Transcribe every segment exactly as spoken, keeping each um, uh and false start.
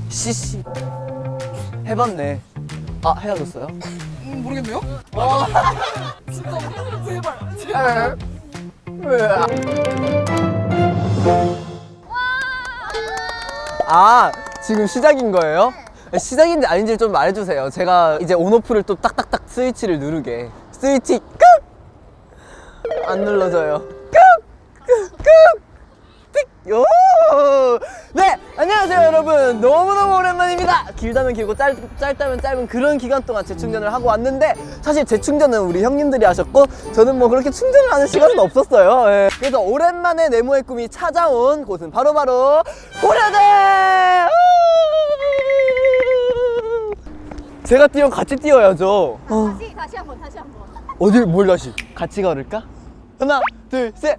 씨씨 해봤네. 아 헤어졌어요? 음, 모르겠네요? 어. 진짜 제발 제발. 아 지금 시작인 거예요? 시작인지 아닌지 좀 말해주세요. 제가 이제 온오프를 또 딱딱딱 스위치를 누르게. 스위치 끄! 안 눌러져요. 끄! 띡! 요! 네! 안녕하세요 여러분! 너무너무 오랜만입니다! 길다면 길고 짧, 짧다면 짧은 그런 기간 동안 재충전을 하고 왔는데 사실 재충전은 우리 형님들이 하셨고 저는 뭐 그렇게 충전을 하는 시간은 없었어요. 예. 그래서 오랜만에 네모의 꿈이 찾아온 곳은 바로바로 고려대! 제가 뛰면 같이 뛰어야죠. 어. 다시 다시 한번 다시 한번. 어딜 뭘 다시? 같이 걸을까? 하나, 둘, 셋.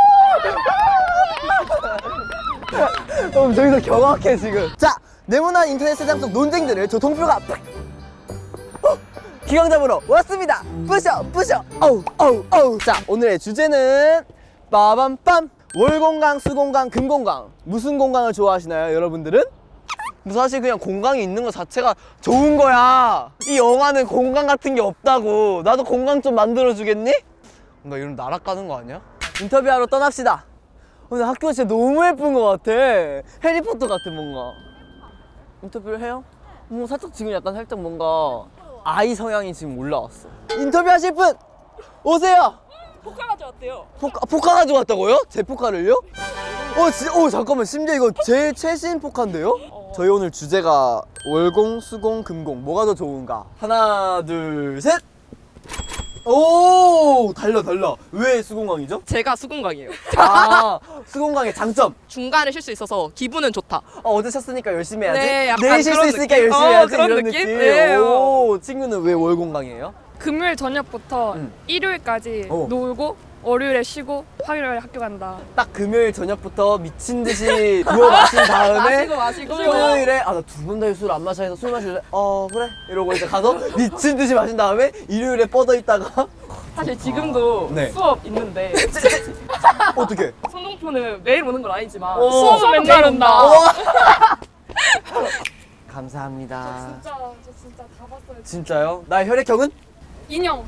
어, 저기서 경악해 지금. 자, 네모난 인터넷 세상 속 논쟁들을 저 동표가 어, 기강 잡으러 왔습니다. 뿌셔, 뿌셔. 어우, 어우, 어우. 자, 오늘의 주제는 빠밤빰. 월공강, 수공강, 금공강. 무슨 공강을 좋아하시나요, 여러분들은? 사실 그냥 공강이 있는 것 자체가 좋은 거야. 이 영화는 공강 같은 게 없다고. 나도 공강 좀 만들어주겠니? 뭔가 이런 나락가는 거 아니야? 인터뷰하러 떠납시다. 근데 학교가 진짜 너무 예쁜 것 같아. 해리포터 같아 뭔가. 인터뷰를 해요? 뭐 살짝 지금 약간 살짝 뭔가 아이 성향이 지금 올라왔어. 인터뷰 하실 분 오세요. 포카 가져왔대요. 포카, 포카 가져왔다고요? 제 포카를요? 어, 지, 어 잠깐만 심지어 이거 제일 최신 포카인데요? 어. 저희 오늘 주제가 월공, 수공, 금공 뭐가 더 좋은가? 하나 둘 셋! 오 달라 달라. 왜 수공강이죠? 제가 수공강이에요. 아 수공강의 장점 중간에 쉴 수 있어서 기분은 좋다. 어, 어제 쉬었으니까 열심히 해야지. 네, 약간 내일 쉴 수 그런 있으니까 느낌? 열심히 어, 해야지. 그런 이런 느낌? 느낌. 네, 오 친구는 왜 월공강이에요? 금요일 저녁부터 음. 일요일까지 어. 놀고 월요일에 쉬고 화요일에 학교 간다. 딱 금요일 저녁부터 미친 듯이 부어 마신 다음에 마시고 마시고 토요일에 아 나 두 번 다 술 안 마셔 해서 술 마실래? 어 그래 이러고 이제 가서 미친 듯이 마신 다음에 일요일에 뻗어 있다가 사실 지금도 네. 수업 있는데 어떻게? 성동표는 매일 오는 건 아니지만 오. 수업은 맨날 온다. 감사합니다. 진짜 저 진짜 다 봤어요. 진짜요? 나의 혈액형은? 인형.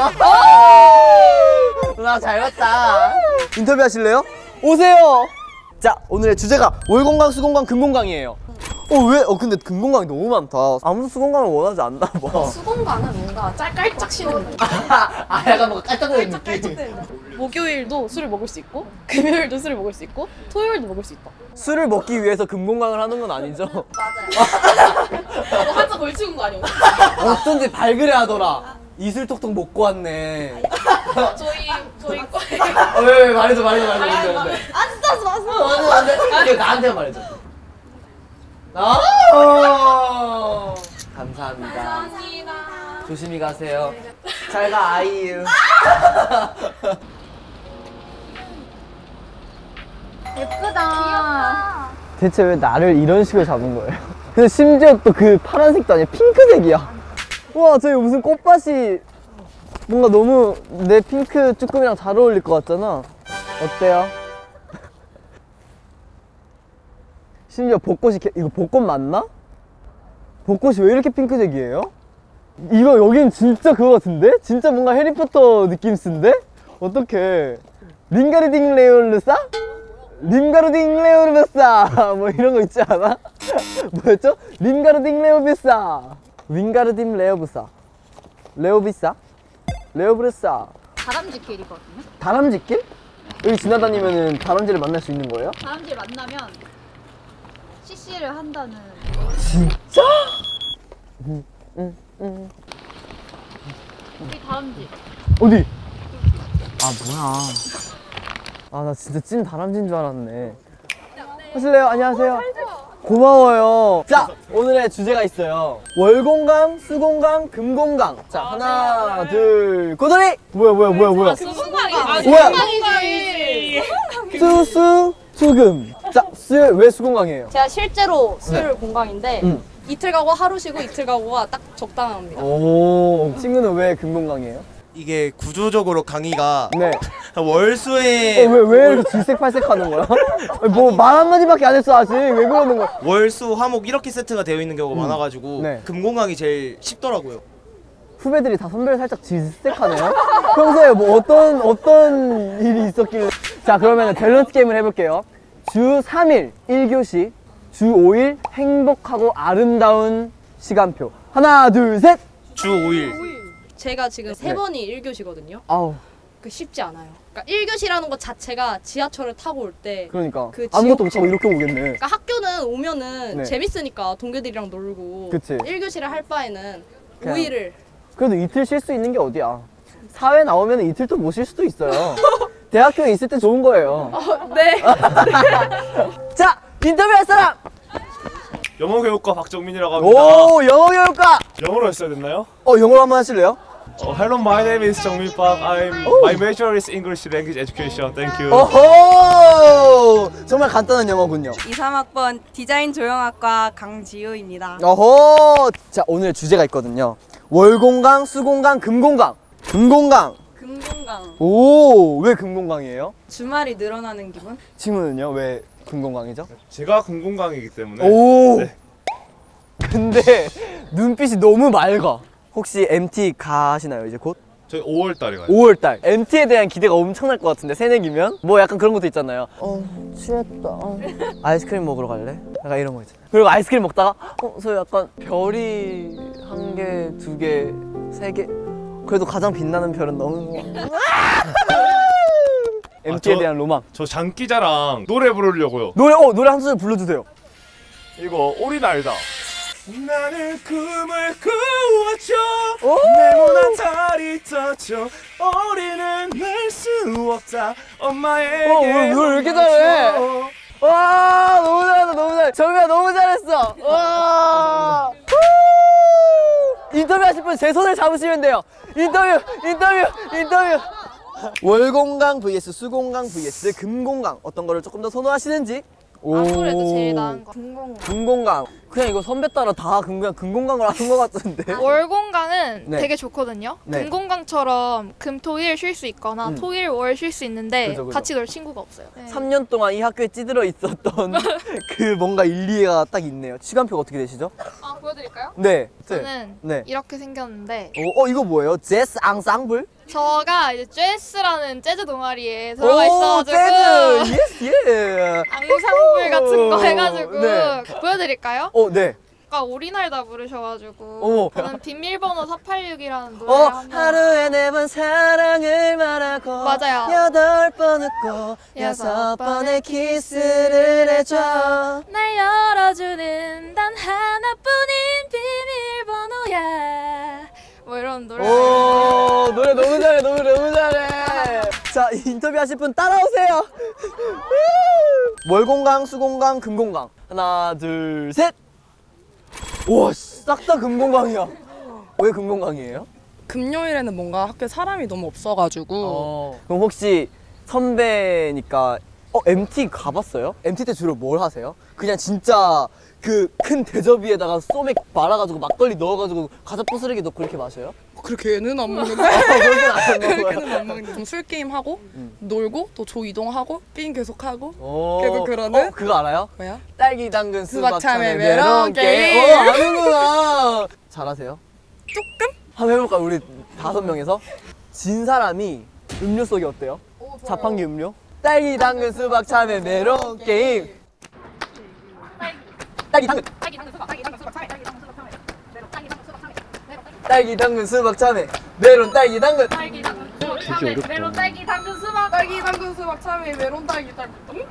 나 잘 봤다. 인터뷰 하실래요? 오세요. 자 오늘의 주제가 월공강, 수공강, 금공강이에요. 어 왜? 어 근데 금공강이 너무 많다. 아무도 수공강을 원하지 않나 봐. 수공강은 뭔가 짤깔짝 쉬는 거. 아 약간 뭔가 깔짝거리는 느낌. 목요일도 술을 먹을 수 있고 금요일도 술을 먹을 수 있고 토요일도 먹을 수 있다. 술을 먹기 위해서 금공강을 하는 건 아니죠? 맞아요. 한자 걸치는 거 아니에요? 어쩐지 발그레 하더라. 이슬 톡톡 먹고 왔네. 저희 저희 과에 어, 왜, 왜, 말해줘, 말해줘, 말해줘. 말해줘, 말해줘. 아 진짜 왔어. 어, 안 돼, 안 돼. 이거 나한테 말해줘. 아, 감사합니다. 감사합니다. 조심히 가세요. 잘 가, 아이유. 예쁘다. 대체 왜 나를 이런 식으로 잡은 거예요? 근데 심지어 또 그 파란색도 아니야. 핑크색이야. 우와, 저기 무슨 꽃밭이 뭔가 너무 내 핑크 쭈꾸미랑 잘 어울릴 것 같잖아. 어때요? 심지어 벚꽃이 개, 이거 벚꽃 맞나? 벚꽃이 왜 이렇게 핑크색이에요? 이거 여긴 진짜 그거 같은데? 진짜 뭔가 해리포터 느낌 쓴데? 어떡해. 링가르딩 레올르사? 링가르딩 레올르사 뭐 이런 거 있지 않아? 뭐였죠? 링가르딩 레오비사 윙가르딤 레오브사 레오비사? 레오브르사 다람쥐 길이거든요. 다람쥐길? 여기 지나다니면은 다람쥐를 만날 수 있는 거예요? 다람쥐 만나면 씨씨를 한다는. 진짜? 응, 응, 응. 우리 다람쥐. 어디? 아 뭐야? 아 나 진짜 찐 다람쥐인 줄 알았네. 하실래요? 안녕하세요. 고마워요. 자 오늘의 주제가 있어요. 월공강, 수공강, 금공강. 자 하나 둘 고돌이. 뭐야 뭐야 뭐야 뭐야. 수공강이 뭐야? 수공강이지. 수수 수금. 자 수요일 왜 수공강이에요? 제가 실제로 수요일 공강인데 음. 이틀 가고 하루 쉬고 이틀 가고가 딱 적당합니다. 오 친구는 왜 금공강이에요? 이게 구조적으로 강의가 네. 월수에 어, 왜, 왜 이렇게 질색팔색 하는 거야? 뭐 말 한마디밖에 안 했어 아직. 왜 그러는 거야? 월수 화목 이렇게 세트가 되어 있는 경우가 많아가지고 네. 금공강이 제일 쉽더라고요. 후배들이 다 선배를 살짝 질색하네요. 평소에 뭐 어떤 어떤 일이 있었길래. 자, 그러면 밸런스 게임을 해볼게요. 주 삼 일 일 교시, 주 오 일 행복하고 아름다운 시간표. 하나 둘 셋. 주 오 일. 제가 지금 세 네. 번이 일 교시거든요. 아우, 그 쉽지 않아요. 그러니까 일 교시라는 것 자체가 지하철을 타고 올 때 그러니까 그 아무것도 지옥- 못하고 이렇게 오겠네. 그러니까 학교는 오면은 네. 재밌으니까 동료들이랑 놀고 그치. 일 교시를 할 바에는 그냥- 오 일을 그래도 이틀 쉴 수 있는 게 어디야. 사회 나오면 이틀도 못 쉴 수도 있어요. 대학교에 있을 때 좋은 거예요. 네. 자, 인터뷰할 사람. 영어 교육과 박정민이라고 합니다. 오, 영어 교육과. 영어로 했어야 됐나요? 어, 영어로 한번 하실래요? Oh, hello, my name is 정민 Park. I'm my major is English language education. Thank you. 어허! 정말 간단한 영어군요. 이삼 학번 디자인 조형학과 강지우입니다. 어허! 자, 오늘 주제가 있거든요. 월공강, 수공강, 금공강. 금공강. 금공강. 오, 왜 금공강이에요? 주말이 늘어나는 기분? 친구는요? 왜 금공강이죠? 제가 공공강이기 때문에 오! 네. 근데 눈빛이 너무 맑아. 혹시 엠티 가시나요, 이제 곧? 저희 오월 달에 가요. 오월달. 엠티에 대한 기대가 엄청날 것 같은데, 새내기면? 뭐 약간 그런 것도 있잖아요. 어, 취했다. 아이스크림 먹으러 갈래? 약간 이런 거 있잖아요. 그리고 아이스크림 먹다가, 어, 저 약간 별이 한 개, 두 개, 세 개. 그래도 가장 빛나는 별은 너무. 엠티에 저- 대한 로망. 저 장기자랑 노래 부르려고요. 노래, 어, 노래 한 소절 불러주세요. 이거 오리 날다. 나는 꿈을 꾸었죠. 오! 네모난 달이 떴죠. 오리는 날 수 없다. 엄마에게 어, 왜, 왜 이렇게 잘해? 혼나죠. 와, 너무 잘한다, 너무 잘해. 정민아, 너무 잘했어. 와. 후! 인터뷰 하실 분 제 손을 잡으시면 돼요. 인터뷰, 인터뷰, 인터뷰. 월공강 vs 수공강 vs 금공강. 어떤 거를 조금 더 선호하시는지. 아무래도 제일 나은 거. 금공강. 그냥 이거 선배 따라 다 그냥 금공강을 하는 것 같은데. 월공강은 네. 되게 좋거든요. 네. 금공강처럼 금, 토, 일 쉴 수 있거나 음. 토, 일, 월 쉴 수 있는데 그죠, 그죠. 같이 놀 친구가 없어요. 네. 삼 년 동안 이 학교에 찌들어 있었던 그 뭔가 일리가 딱 있네요. 시간표가 어떻게 되시죠? 아, 보여드릴까요? 네. 저는 네. 이렇게 생겼는데 어, 어, 이거 뭐예요? 제스 앙상블? 저가 이제 재즈라는 재즈 동아리에 들어가 오, 있어가지고 재즈! 예스, 예! 앙상블 같은 거 오, 해가지고 네. 보여드릴까요? 어, 네. 아까 오리날다 부르셔가지고 어머. 저는 비밀번호 사팔육이라는 노래 어, 한번 하루에 네 번 사랑을 말하고 맞아요. 여덟 번 웃고 여섯 번의 키스를 해줘. 날 열어주는 단 하나뿐인 비밀번호야. 뭐 이런 노래. 오, 노래 너무 잘해, 너무 너무 잘해. 자, 인터뷰 하실 분 따라오세요. 월공강, 수공강, 금공강. 하나, 둘, 셋. 우와, 싹 다 금공강이야. 왜 금공강이에요? 금요일에는 뭔가 학교에 사람이 너무 없어가지고 어. 그럼 혹시 선배니까 어 엠티 가봤어요? 엠티 때 주로 뭘 하세요? 그냥 진짜 그 큰 대접 위에다가 소맥 말아가지고 막걸리 넣어가지고 과자 부스러기 넣고 그렇게 마셔요? 그렇게는 안 먹는데 아, 그렇게는 안 먹어요. 그렇게는 안 먹는데 좀 술 게임 하고 놀고 또 조 이동하고 게임 계속하고 오. 계속 그러는? 어, 그거 알아요? 뭐야? 딸기 당근 수박 수박 참외 참외 메론 메론 게임. 게임. 어, 아는구나. 잘하세요? 조금? 한번 해볼까요? 우리 다섯 명에서 진 사람이 음료 쏘기 어때요? 자판기 음료? 딸기 당근 수박 참외 메론 게임. 딸기 당근 딸기 당근 수박, 딸기 당근 수박, 참외, 딸기 당근 수박, 참외, 메론, 딸기 당근 수박, 참외, 메론, 딸기 당근 수박 참외 메론 딸기 당근. 딸기 당근 수박, 참외, 메론, 딸기 당근 수박. 딸기 당근 수박 참외 메론 딸기 딸기 응?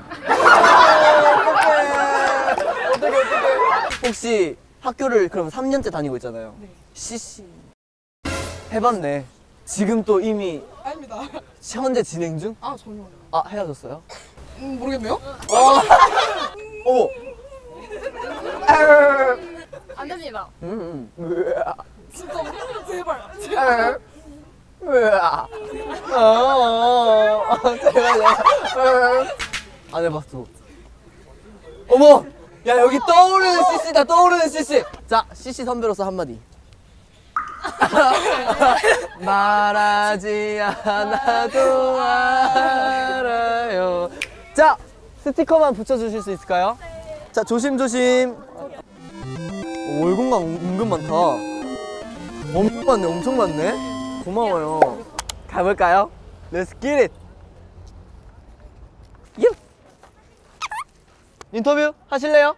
어떻게 어떻게? 혹시 학교를 그럼 삼 년째 다니고 있잖아요. 네. 씨씨 해봤네. 지금 또 이미 아닙니다. 현재 진행 중? 아 전혀 아 헤어졌어요? 음, 모르겠네요. 어머. 안 됩니다. 음. 으아. 진짜 제발. 으아. 으아. 어. 제발. 으아. 안 해봤어. 어머. 야 여기 떠오르는 씨씨다. 떠오르는 씨씨. 자 씨씨 선배로서 한마디. 말하지 않아도 알아요. 자, 스티커만 붙여주실 수 있을까요? 자, 조심조심. 오, 월공강 은근 많다. 엄청 많네, 엄청 많네. 고마워요. 가볼까요? Let's get it. 예. 인터뷰 하실래요?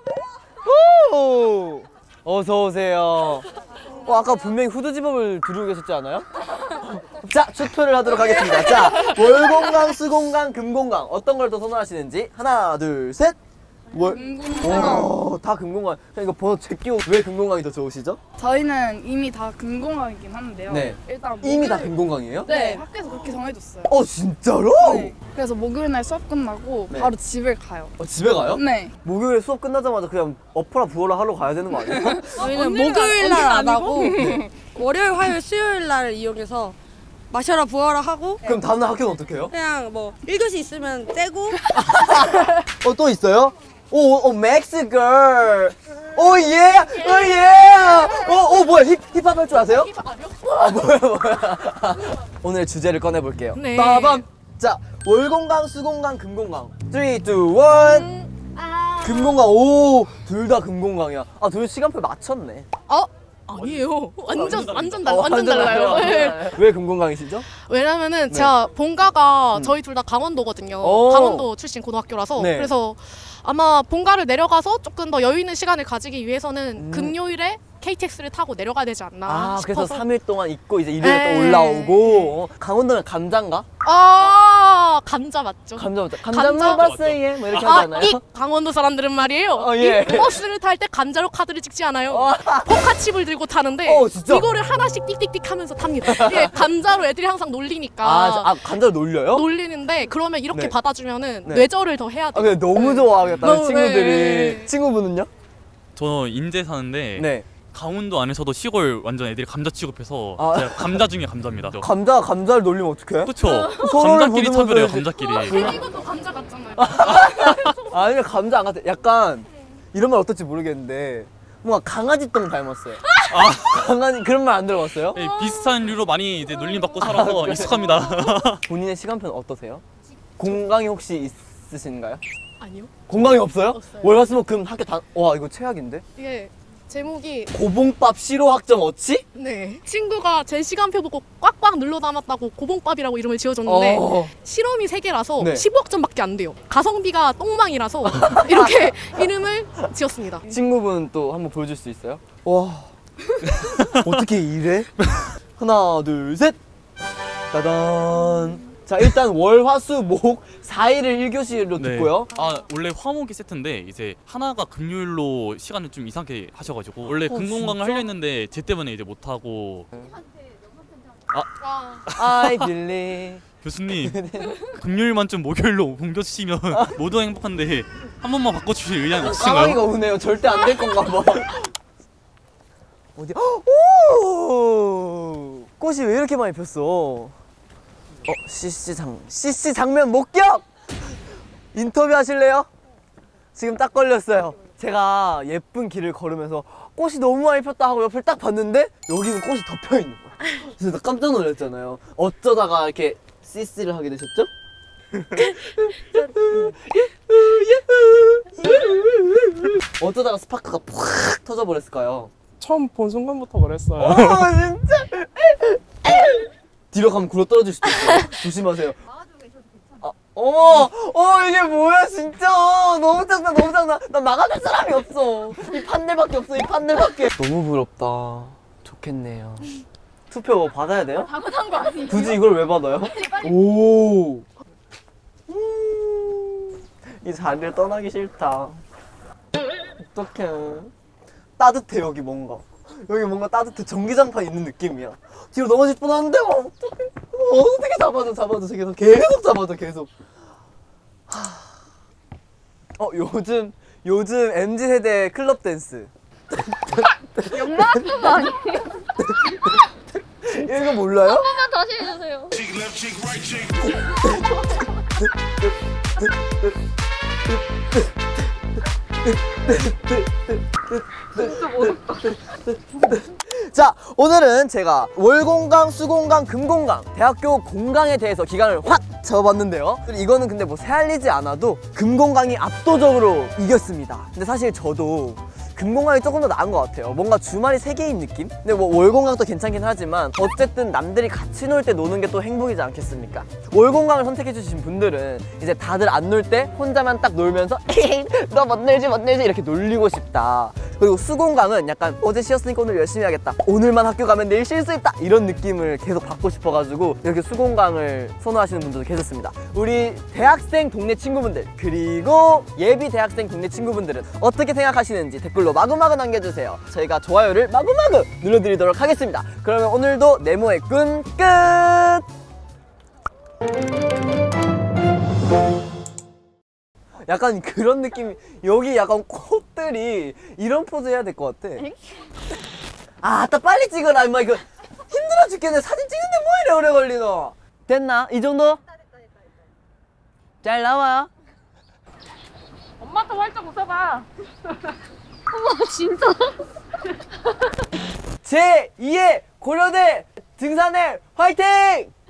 오! 어서 오세요. 어, 아까 분명히 후드집업을 두르고 계셨지 않아요? 자, 투표를 하도록 하겠습니다. 자, 월공강, 수공강, 금공강 어떤 걸 더 선호하시는지 하나, 둘, 셋. 월. 오, 다 금공강. 이거 버섯 제끼고 왜 금공강이 더 좋으시죠? 저희는 이미 다 금공강이긴 한데요. 네. 일단 이미 다 목요일- 금공강이에요? 네, 학교에서 그렇게 정해줬어요. 어, 진짜로? 네. 그래서 목요일 날 수업 끝나고 네. 바로 집을 가요. 어, 집에 가요? 네. 목요일에 수업 끝나자마자 그냥 엎어라 부어라 하러 가야 되는 거 아니에요? 저희는 목요일 날 안 하고 월요일, 화요일, 수요일 날 이용해서 마셔라 부어라 하고 그럼 다음날 학교는 어떻게 해요? 그냥 뭐 일 교시 있으면 떼고 어, 또 있어요? 오, 오, 맥스 걸. 오, 예! 오, 예! 어, 오, 뭐야? 힙, 힙합 할 줄 아세요? 힙합 아니요? 아, 뭐야, 뭐야. 오늘 주제를 꺼내볼게요. 네. 빠밤! 자, 월공강, 수공강, 금공강. 삼, 이, 일. 금공강, 오! 둘 다 금공강이야. 아, 둘 시간표 맞췄네. 어? 아니에요. 완전 완전 달 어, 완전 달라요. 네. 왜 금공강이시죠? 왜냐면은 네. 제가 본가가 음. 저희 둘 다 강원도거든요. 오. 강원도 출신 고등학교라서 네. 그래서 아마 본가를 내려가서 조금 더 여유 있는 시간을 가지기 위해서는 음. 금요일에 케이티엑스를 타고 내려가야 되지 않나 아, 그래서 싶어서. 삼 일 동안 있고 이제 일요일에 또 네. 올라오고. 어, 강원도는 감자인가? 아 감자 맞죠? 감자 맞죠? 감자 감자 맛이에 뭐 이렇게 하지 아, 않아요? 이 강원도 사람들은 말이에요. 어, 예. 이 버스를 탈 때 감자로 카드를 찍지 않아요. 어. 포카칩을 들고 타는데 어, 진짜? 이거를 하나씩 띡띡띡 하면서 탑니다. 이게 감자로 애들이 항상 놀리니까 아, 저- 아 감자를 놀려요? 놀리는데 그러면 이렇게 네. 받아주면은 네. 뇌절을 더 해야 아, 돼. 근데 너무 좋아하겠다, 너무, 친구들이. 네. 친구분은요? 저는 인제 사는데 네. 강원도 안에서도 시골 완전 애들이 감자 취급해서 아. 제가 감자 중에 감자입니다. 감자, 감자를 놀리면 어떡해? 그쵸? 서로를 감자끼리 보듬어서 차별해요. 이제- 감자끼리. 이것도 감자 같잖아요. 아니면 감자 안 같아. 약간, 이런 말 어떨지 모르겠는데, 뭔가 강아지 똥 닮았어요. 강아지, 그런 말 안 들어봤어요? 네, 비슷한 류로 많이 이제 놀림 받고 살아서 익숙합니다. 본인의 시간표는 어떠세요? 공강이 혹시 있으신가요? 아니요. 공강이 없어요? 없어요. 월화수목금 학교 다, 와, 이거 최악인데? 이게 제목이 고봉밥 싫어 학점 어치? 네 친구가 제 시간표 보고 꽉꽉 눌러 담았다고 고봉밥이라고 이름을 지어줬는데 어. 실험이 세 개라서 네. 십오 학점밖에 안 돼요. 가성비가 똥망이라서 이렇게 이름을 지었습니다. 친구분 또 한번 보여줄 수 있어요? 와 어떻게 이래? 하나 둘 셋 따단. 자 일단 월, 화, 수, 목 사 일을 일 교시로 네. 듣고요. 아 원래 화목이 세트인데 이제 하나가 금요일로 시간을 좀 이상하게 하셔가지고 원래 금공강을 하려 했는데 쟤 때문에 이제 못 하고. I believe. 교수님 금요일만 좀 목요일로 옮겨주시면 모두 행복한데 한 번만 바꿔주실 의향이 상황이가 없으신가요? 오네요. 절대 안 될 건가 봐. 어디? 오! 꽃이 왜 이렇게 많이 폈어? 어, 씨씨 장, 씨씨 장면 목격! 인터뷰 하실래요? 지금 딱 걸렸어요. 제가 예쁜 길을 걸으면서 꽃이 너무 많이 폈다 하고 옆을 딱 봤는데 여기는 꽃이 덮여 있는 거야. 그래서 나 깜짝 놀랐잖아요. 어쩌다가 이렇게 씨씨를 하게 되셨죠? 어쩌다가 스파크가 푹 터져버렸을까요? 처음 본 순간부터 그랬어요. 어, 진짜. 뒤로 가면 굴러 떨어질 수도 있어요. 조심하세요. 아, 어머, 어 이게 뭐야 진짜. 너무 작다, 너무 작다. 나 막아줄 사람이 없어. 이 판넬밖에 없어, 이 판넬밖에. 너무 부럽다. 좋겠네요. 투표 받아야 돼요? 잘못한 거 아니에요? 굳이 이걸 왜 받아요? 오. 음, 이 자리를 떠나기 싫다. 어떡해. 따뜻해 여기 뭔가. 여기 뭔가 따뜻해. 전기장판 있는 느낌이야. 뒤로 넘어질 뻔하는데 어, 어떡해. 어, 어떻게 잡아줘 잡아줘 계속 계속 잡아줘 계속. 하... 어 요즘 요즘 엠지 세대 클럽 댄스. 영락하는 거 아니에요? 이거 몰라요? 한 번만 다시 해주세요. 자, 오늘은 제가 월공강, 수공강, 금공강 대학교 공강에 대해서 기강을 확 잡아봤는데요. 이거는 근데 뭐 새알리지 않아도 금공강이 압도적으로 이겼습니다. 근데 사실 저도 금공강이 조금 더 나은 것 같아요. 뭔가 주말이 세 개인 느낌? 근데 뭐 월공강도 괜찮긴 하지만 어쨌든 남들이 같이 놀 때 노는 게 또 행복이지 않겠습니까? 월공강을 선택해주신 분들은 이제 다들 안 놀 때 혼자만 딱 놀면서 너 못 놀지 못 놀지 이렇게 놀리고 싶다. 그리고 수공강은 약간 어제 쉬었으니까 오늘 열심히 하겠다, 오늘만 학교 가면 내일 쉴 수 있다, 이런 느낌을 계속 받고 싶어가지고 이렇게 수공강을 선호하시는 분들도 계셨습니다. 우리 대학생 동네 친구분들 그리고 예비 대학생 동네 친구분들은 어떻게 생각하시는지 댓글로 마구마구 남겨주세요. 저희가 좋아요를 마구마구 눌러드리도록 하겠습니다. 그러면 오늘도 네모의 꾼 끝! 약간 그런 느낌이, 여기 약간 콧들이 이런 포즈 해야 될 것 같아. 아, 딱 빨리 찍어라 임마. 이거 힘들어 죽겠네. 사진 찍는데 뭐 이래 오래 걸리노. 됐나? 이 정도? 잘 나와요? 엄마도 활짝 웃어봐. 어머 진짜. 제이의 고려대 등산회 화이팅!